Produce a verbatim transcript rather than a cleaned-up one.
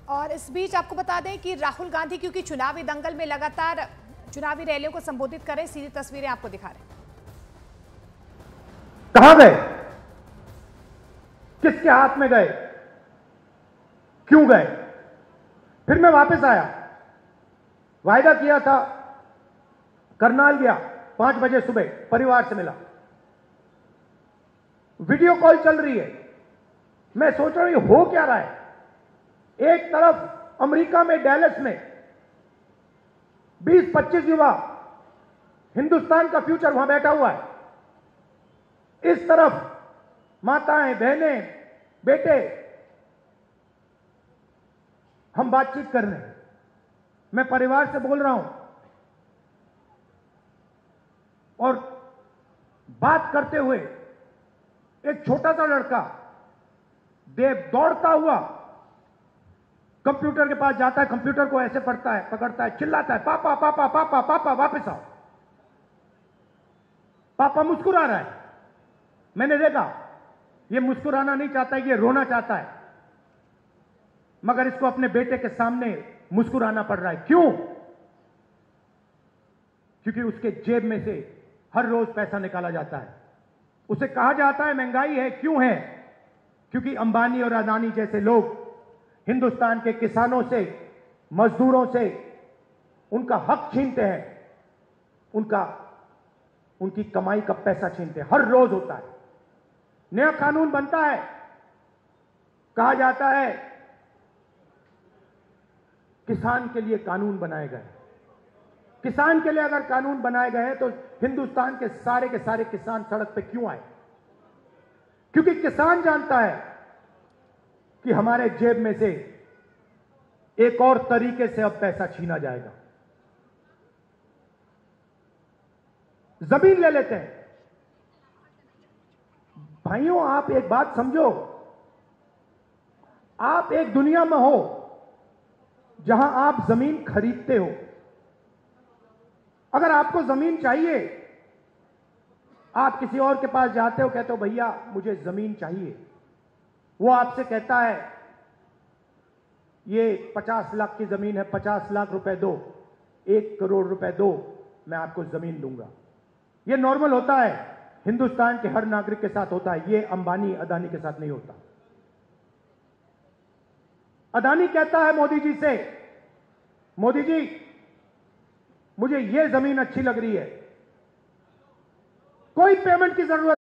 और इस बीच आपको बता दें कि राहुल गांधी क्योंकि चुनावी दंगल में लगातार चुनावी रैलियों को संबोधित कर रहे, सीधी तस्वीरें आपको दिखा रहे हैं। कहां गए, किसके हाथ में गए, क्यों गए? फिर मैं वापस आया, वायदा किया था, करनाल गया, पांच बजे सुबह परिवार से मिला, वीडियो कॉल चल रही है। मैं सोच रहा हूं हो क्या रहा है। एक तरफ अमेरिका में डैलस में बीस पच्चीस युवा, हिंदुस्तान का फ्यूचर वहां बैठा हुआ है। इस तरफ माताएं, बहनें, बेटे, हम बातचीत कर रहे हैं। मैं परिवार से बोल रहा हूं और बात करते हुए एक छोटा सा लड़का देव दौड़ता हुआ कंप्यूटर के पास जाता है, कंप्यूटर को ऐसे पढ़ता है, पकड़ता है, चिल्लाता है, पापा पापा पापा पापा वापस आओ। पापा मुस्कुरा रहा है। मैंने देखा ये मुस्कुराना नहीं चाहता, ये रोना चाहता है, मगर इसको अपने बेटे के सामने मुस्कुराना पड़ रहा है। क्यों? क्योंकि उसके जेब में से हर रोज पैसा निकाला जाता है। उसे कहा जाता है महंगाई है। क्यों है? क्योंकि अंबानी और अदानी जैसे लोग हिंदुस्तान के किसानों से, मजदूरों से उनका हक छीनते हैं, उनका उनकी कमाई का पैसा छीनते हैं। हर रोज होता है। नया कानून बनता है, कहा जाता है किसान के लिए कानून बनाए गए। किसान के लिए अगर कानून बनाए गए तो हिंदुस्तान के सारे के सारे किसान सड़क पे क्यों आए? क्योंकि किसान जानता है कि हमारे जेब में से एक और तरीके से अब पैसा छीना जाएगा। जमीन ले लेते हैं। भाइयों, आप एक बात समझो, आप एक दुनिया में हो जहां आप जमीन खरीदते हो। अगर आपको जमीन चाहिए, आप किसी और के पास जाते हो, कहते हो भैया मुझे जमीन चाहिए। वो आपसे कहता है ये पचास लाख की जमीन है, पचास लाख रुपए दो, एक करोड़ रुपए दो, मैं आपको जमीन दूंगा। ये नॉर्मल होता है, हिंदुस्तान के हर नागरिक के साथ होता है। ये अंबानी अदानी के साथ नहीं होता। अदानी कहता है मोदी जी से, मोदी जी मुझे ये जमीन अच्छी लग रही है, कोई पेमेंट की जरूरत